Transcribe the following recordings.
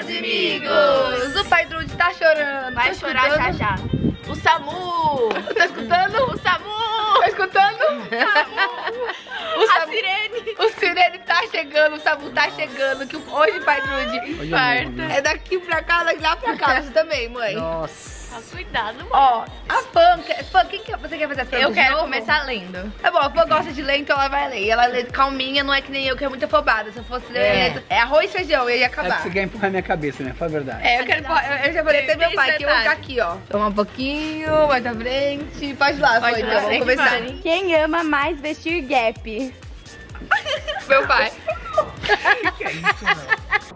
meus amigos! O pai Drude tá chorando. Vai chorar já já. O Samu! Tá escutando? O Samu! Tá escutando? A Sirene! O Sirene tá chegando, o Samu tá chegando. Que hoje, pai Drude, é daqui pra cá, daqui lá pra cá. Você também, mãe. Nossa. Cuidado, mãe. Ó, a Fã, quem que você quer fazer as perguntas? Eu quero de novo? começar lendo. Tá bom, a Fã gosta de ler, então ela vai ler. E ela lê calminha, não é que nem eu, que é muito afobada. Se eu fosse ler, é arroz e feijão, eu ia É que acabar. você quer empurrar minha cabeça, né? Fala a verdade. É, eu já falei até meu pai, que eu vou ficar aqui, ó. Toma um pouquinho, mais pra frente. Pode ir lá, Fã, então, vamos começar. Quem ama mais vestir Gap? Meu pai. Que é isso,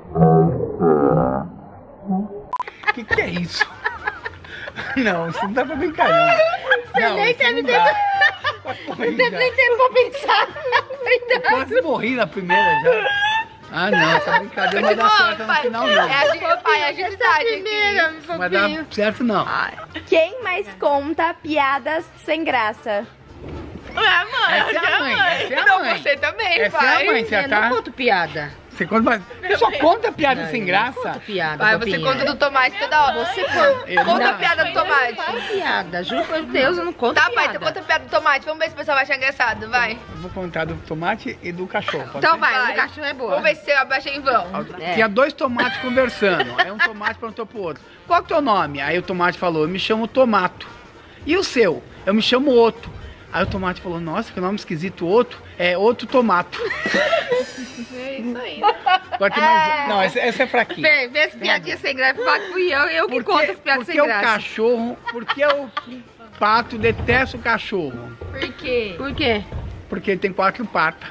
não? Que é isso? Não, isso não dá pra brincar, não. Não, nem isso teve não dá. Nem tempo pra pensar. Eu quase morri na primeira já. Ah, não, essa brincadeira não vai dar certo no final, não. É a agilidade aqui. Não vai dar certo, não. Quem mais conta piadas sem graça? Essa é a mãe, essa é a Não, mãe. você também, Essa pai. é a mãe, você Eu tá... não conto piada. Você conta, mas você só conta piada Não, sem eu graça? Não conto piada. Vai, você bobinha. conta do tomate toda hora. Você conta a piada do tomate. Conto piada, juro por Deus, eu não conto Tá, piada. pai, então conta a piada do tomate. Vamos ver se o pessoal vai achar engraçado, vai. Eu vou contar do tomate e do cachorro. Pode Então ser? vai, O cachorro é boa. Vamos ver se você abaixa em vão. Tinha dois tomates conversando. Aí um tomate perguntou pro outro: qual é o teu nome? Aí o tomate falou: eu me chamo Tomato. E o seu? Eu me chamo Otto. Aí o tomate falou: nossa, que nome esquisito, Otto. É outro tomato. É isso aí. Agora tem mais. Não, essa é fraquinha. Vê as piadinhas sem graça. Fala que fui eu que conto as piadas sem Porque o graça. cachorro. Porque o pato detesta o cachorro? Por quê? Por quê? Porque ele tem 4 patas.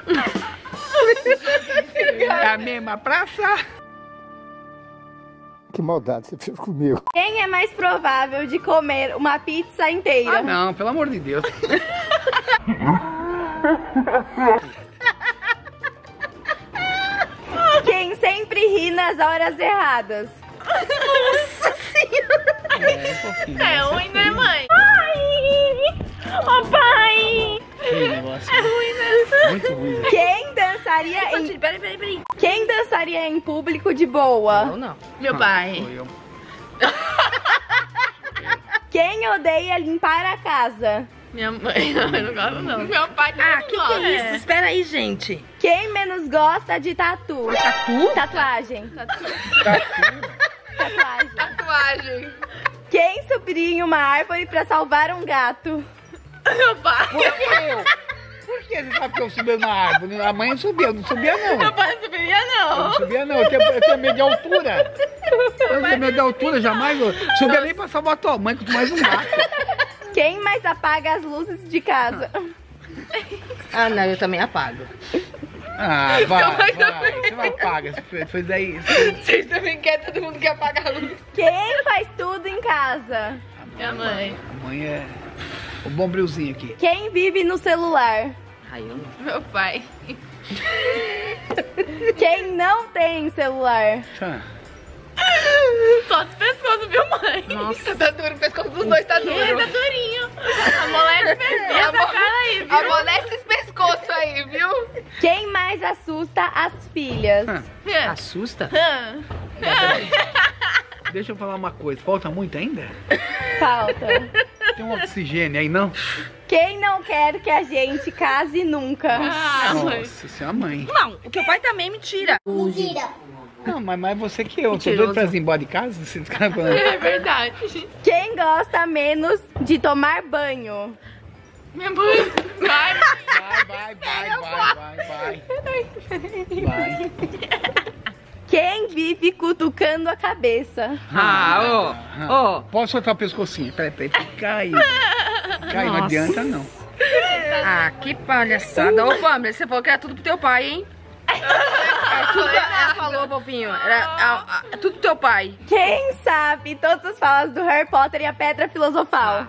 É a mesma praça. Que maldade você fez comigo. Quem é mais provável de comer uma pizza inteira? Ah, não, pelo amor de Deus. Quem sempre ri nas horas erradas? É fofinho. É ruim, né, mãe? Ô pai! Que negócio. É ruim, né? Muito ruim. Quem dançaria em... Peraí. Quem dançaria em público de boa? Não, não. Meu pai. Sou eu. Quem odeia limpar a casa? Minha mãe. Eu não gosto, não. Meu pai também Ah, não que gosta. é isso? Espera aí, gente. Quem menos gosta de tatu? Tatu? Tatuagem. Tatuagem. Tatuagem. Quem subiria em uma árvore pra salvar um gato? Meu pai. Por que eu? Por que você sabe que eu subi na árvore? A mãe subia, eu não subia não. Meu pai não subiria, Eu não. não subia não, eu tinha medo de altura. Eu tinha medo de altura, jamais. Eu subia nem pra salvar tua mãe, quanto mais um gato. Quem mais apaga as luzes de casa? Ah, não, eu também apago. Ah, vai. Você vai apagar. Foi daí. Vocês também querem, todo mundo quer apagar a luz. Quem faz tudo em casa? Minha mãe. A mãe é o bombrilzinho aqui. Quem vive no celular? Ai, eu não. Meu pai. Quem não tem celular? Tá. Só dos pescoços, viu, mãe? Nossa. Tá duro, o pescoço dos dois tá duro. Tá durinho. Amolece essa cara aí, viu? Amolece esse pescoço aí, viu? Quem mais assusta as filhas? Assusta? Deixa eu falar uma coisa. Falta muito ainda? Falta. Tem um oxigênio aí, não? Quem não quer que a gente case nunca? Ah, mãe. Nossa, isso é a mãe. Não, o teu pai também me tira. Não, mas você que eu. Tô Mentiroso. doido pra ir embora de casa? Você fica falando. É verdade. Quem gosta menos de tomar banho? Minha mãe. Vai. Vai. Quem vive cutucando a cabeça? Ó. Posso soltar o pescocinho? Peraí. Cai, não Nossa. adianta não. Ah, que palhaçada. Ô, Pamela, você falou que era tudo pro teu pai, hein? É tudo, ela falou, fofinho. Era tudo pro teu pai. Quem sabe todas as falas do Harry Potter e a Pedra Filosofal?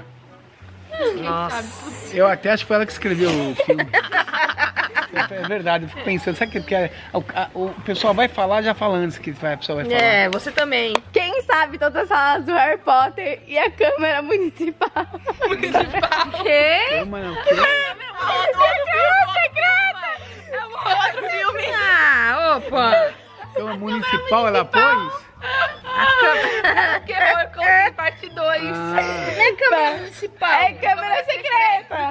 Nossa. Eu até acho que foi ela que escreveu o filme. É verdade, eu fico pensando, sabe que porque o pessoal vai falar já falando antes que a pessoa vai falar. É, você também. Quem sabe todas as falas do Harry Potter e a Câmara Municipal? Quê? Calma, não, que... É um outro filme. Ah, opa. Câmara Municipal ela pôs? Que horror com parte 2. Não é Câmara Municipal. É câmera secreta.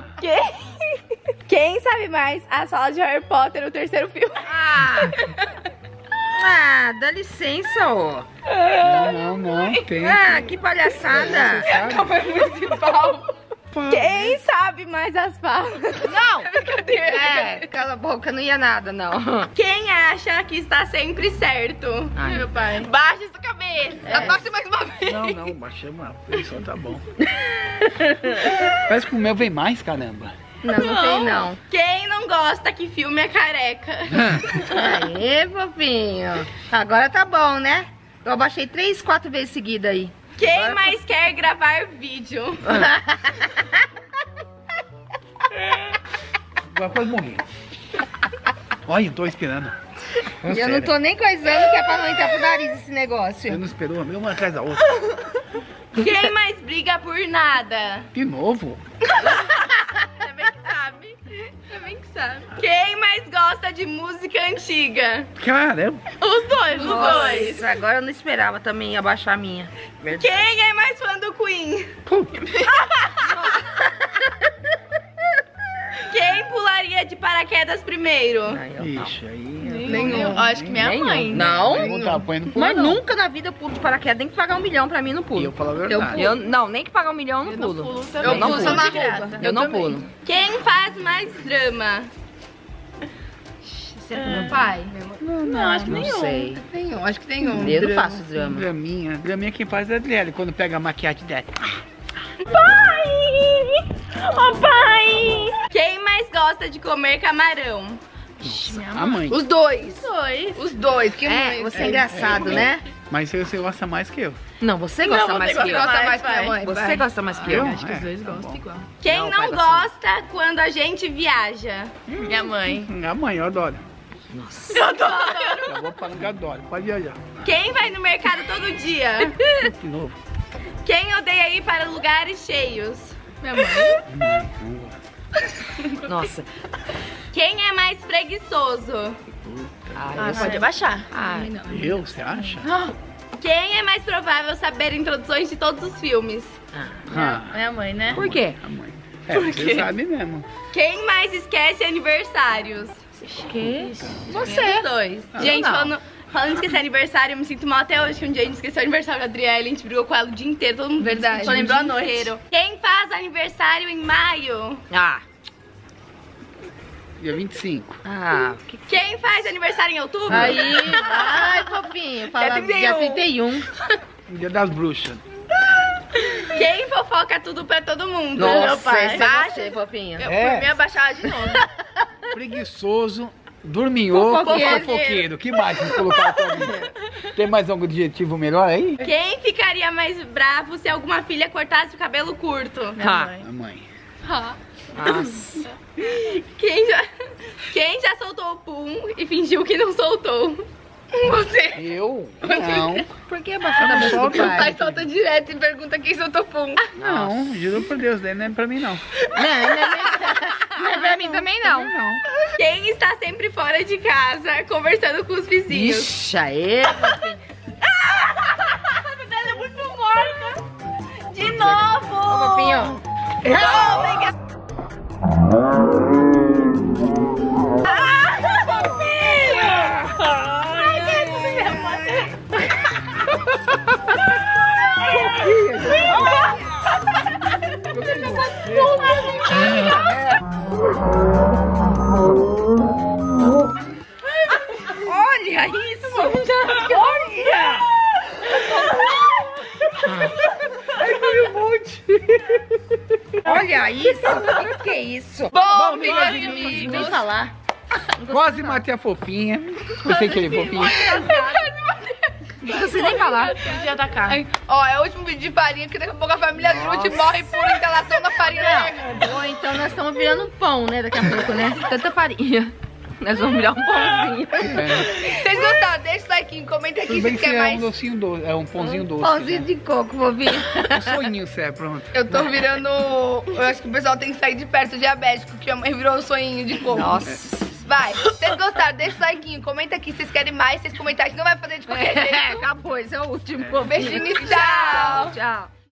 Quem sabe mais as falas de Harry Potter no terceiro filme? Dá licença, ó. Não, tem. Que palhaçada. Câmara Municipal. Quem sabe mais as falas? Não! Brincadeira. Cala a boca, não ia nada, não. Quem acha que está sempre certo? Ai, Meu pai. Baixa essa cabeça. Abaixa mais uma vez. Não, baixamos a só tá bom. Parece que o meu vem mais, caramba. Não tem, não. Quem não gosta que filme é careca? Aê, fofinho. Agora tá bom, né? Eu abaixei 3, 4 vezes seguida aí. Quem mais quer gravar vídeo? Agora quase morri. Olha, eu tô esperando. Eu não tô nem coisando que é pra não entrar pro nariz esse negócio. Eu não esperou, uma atrás da outra. Quem mais briga por nada? De novo? Também que sabe. Também que sabe. Quem mais gosta de música antiga? Caramba. Os dois. Nossa, agora eu não esperava também abaixar a minha. Verdade. Quem é mais fã do Queen? Quem pularia de paraquedas primeiro? Ixi, aí... Nenhum. Acho que minha mãe. Não? Não tá apanhando por Mas não. nunca na vida eu pulo de paraquedas. Nem que pagar 1 milhão pra mim, não pulo. E eu falo a verdade. Não, nem que pagar 1 milhão, eu não pulo. Eu não pulo pulo. só de graça. Eu não pulo. Quem faz mais drama? Meu pai. Não, acho que não nenhum. sei. Nenhum, acho que nenhum. Eu não faço drama. Graminha quem faz é a Adriele, quando pega a maquiagem dela. Quem mais gosta de comer camarão? A mãe. Os dois. Os dois. Que mãe. Você é engraçado, né? Mas você gosta mais que eu. Não, você gosta mais que eu. gosta mais que a mãe. Você gosta mais que eu? Acho que os dois gostam igual. Quem Não, não pai, gosta quando a gente viaja? Minha mãe. A mãe, eu adoro. Nossa. Eu vou para o adoro. Pode viajar. Quem vai no mercado todo dia? De novo. Quem odeia ir para lugares cheios? Minha mãe. Não gosto. Nossa. Quem é mais preguiçoso? Pode abaixar. Eu, você acha? Quem é mais provável saber introduções de todos os filmes? Minha mãe, né? Por quê? A mãe. Você sabe mesmo. Quem mais esquece aniversários? Que? Você. Dois. Gente, não. falando de esquecer aniversário, eu me sinto mal até hoje que um dia a gente esqueceu o aniversário da Adriele, a gente brigou com ela o dia inteiro, todo mundo Verdade. só lembrou a noite. Inteiro. Quem faz aniversário em maio? Dia 25. Quem faz aniversário em outubro? Ai, fofinho. Fala dia 31. Dia das bruxas. Quem fofoca tudo pra todo mundo? Nossa, pai. esse é você, fofinho. Eu por mim abaixar de novo. Preguiçoso, dorminhoco, Fofoqueiro. fofoqueiro. Que mais vamos colocar pra mim? Tem mais algum adjetivo melhor aí? Quem ficaria mais bravo se alguma filha cortasse o cabelo curto? A mãe. Nossa. Quem já soltou o pum e fingiu que não soltou? Você. Eu? Não. Por que abaixar a boca do Meu pai pai? solta direto e pergunta quem soltou pum. Não, juro por Deus, daí não é pra mim não. Não é pra mim também, não. Não. Quem está sempre fora de casa, conversando com os vizinhos? Ixi, aê. Ela é muito morta. De novo. Ô, fofinho. Não, obrigada. Olha isso. Olha isso. O que é isso? Bom, Vem falar. Quase matei a fofinha. Não sei que ele é fofinho. Não sei nem falar. Podia atacar. Ó, é o último vídeo de farinha, que daqui a pouco a família Drude morre por instalação da farinha. Ou então nós estamos virando pão, né? Daqui a pouco, né? Tanta farinha. Nós vamos virar um pãozinho. Vocês gostaram? Deixa o like, comenta aqui Tudo se bem vocês que querem é mais. um docinho doce, é um pãozinho doce. Pãozinho de coco, fofinho. Um sonhinho, Sé, pronto. Eu tô virando. Eu acho que o pessoal tem que sair de perto diabético, que a mãe virou um sonhinho de coco. Nossa. Vai. Se vocês gostaram, deixa o like, comenta aqui se vocês querem mais. Se vocês comentarem, a gente não vai fazer de qualquer jeito. Acabou, esse é o último. Beijinho, tchau. Tchau.